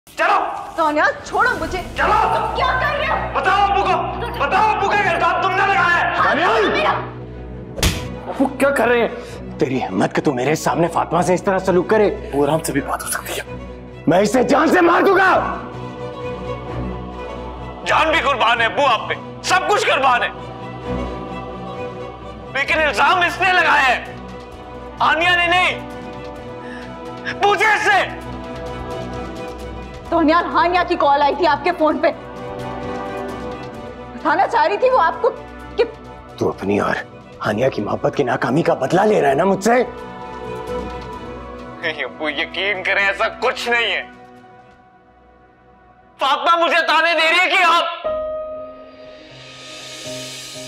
चलो तान्या छोड़ो मुझे। चलो। तुम क्या कर रहे हो? बताओ अब्बू को, बताओ अब्बू का इल्जाम तुमने लगाया है। तान्या वो क्या कर रहे हैं? तेरी हिम्मत कि तू मेरे सामने फातिमा से इस तरह सलूक करे? वो आराम से भी बात हो सकती है। मैं इसे जान से मार दूंगा। जान भी कुर्बान है अब्बू, आप पे सब कुछ कुर्बान है, लेकिन इल्जाम इसने लगाया है, आनिया ने नहीं। पूछे इससे। तान्या हानिया की कॉल आई थी आपके फोन पे, बताना चाह रही थी वो आपको कि तू अपनी और हानिया की मोहब्बत की नाकामी का बदला ले रहा है ना मुझसे? अब्बू यकीन करें ऐसा कुछ नहीं है। फातिमा मुझे ताने दे रही है कि आप